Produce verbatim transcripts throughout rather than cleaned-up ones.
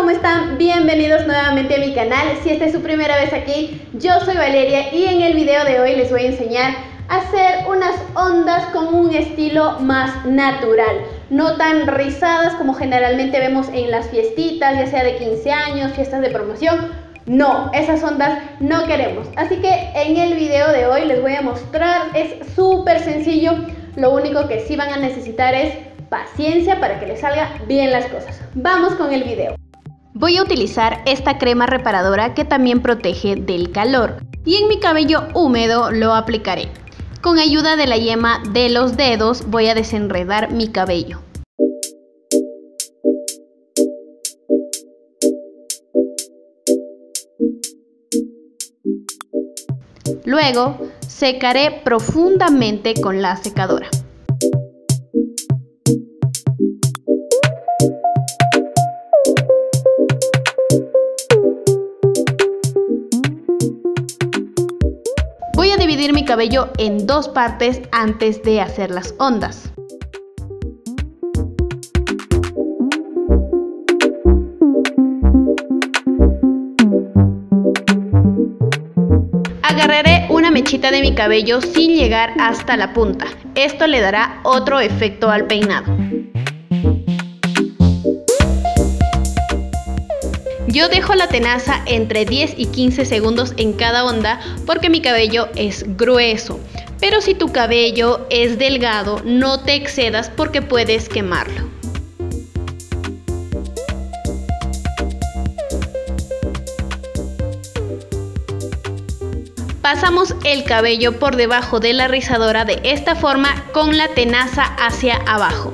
¿cómo están? Bienvenidos nuevamente a mi canal. Si esta es su primera vez aquí, yo soy Valeria y en el video de hoy les voy a enseñar a hacer unas ondas con un estilo más natural, no tan rizadas como generalmente vemos en las fiestitas, ya sea de quince años, fiestas de promoción. No, esas ondas no queremos. Así que en el video de hoy les voy a mostrar, es súper sencillo. Lo único que sí van a necesitar es paciencia para que les salga bien las cosas. Vamos con el video. Voy a utilizar esta crema reparadora que también protege del calor y en mi cabello húmedo lo aplicaré. Con ayuda de la yema de los dedos voy a desenredar mi cabello. Luego secaré profundamente con la secadora. Voy a dividir mi cabello en dos partes antes de hacer las ondas. Agarraré una mechita de mi cabello sin llegar hasta la punta. Esto le dará otro efecto al peinado. Yo dejo la tenaza entre diez y quince segundos en cada onda porque mi cabello es grueso. Pero si tu cabello es delgado, no te excedas porque puedes quemarlo. Pasamos el cabello por debajo de la rizadora de esta forma con la tenaza hacia abajo.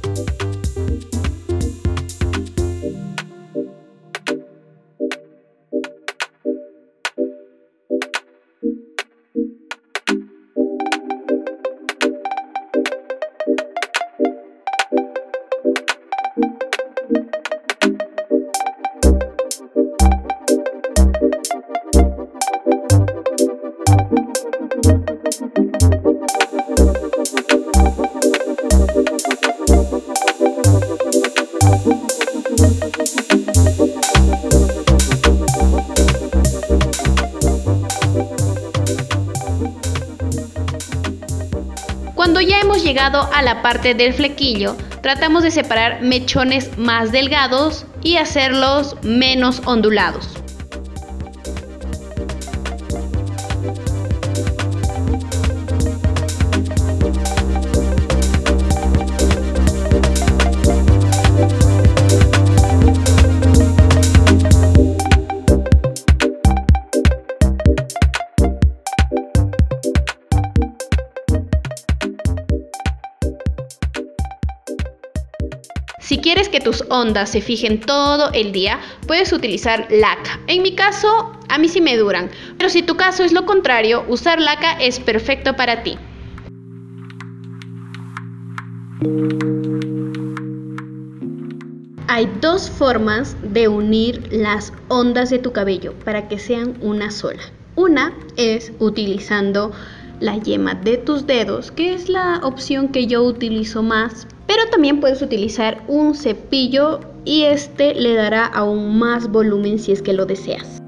Cuando ya hemos llegado a la parte del flequillo, tratamos de separar mechones más delgados y hacerlos menos ondulados. Si quieres que tus ondas se fijen todo el día, puedes utilizar laca. En mi caso, a mí sí me duran, pero si tu caso es lo contrario, usar laca es perfecto para ti. Hay dos formas de unir las ondas de tu cabello para que sean una sola. Una es utilizando la yema de tus dedos, que es la opción que yo utilizo más. Pero también puedes utilizar un cepillo y este le dará aún más volumen si es que lo deseas.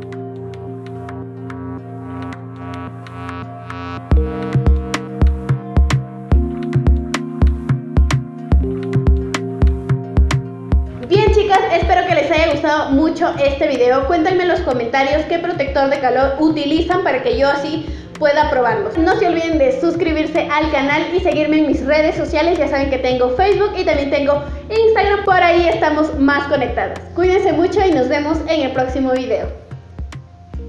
Bien chicas, espero que les haya gustado mucho este video. Cuéntenme en los comentarios qué protector de calor utilizan para que yo así pueda probarlos. No se olviden de suscribirse al canal y seguirme en mis redes sociales. Ya saben que tengo Facebook y también tengo Instagram. Por ahí estamos más conectadas. Cuídense mucho y nos vemos en el próximo video.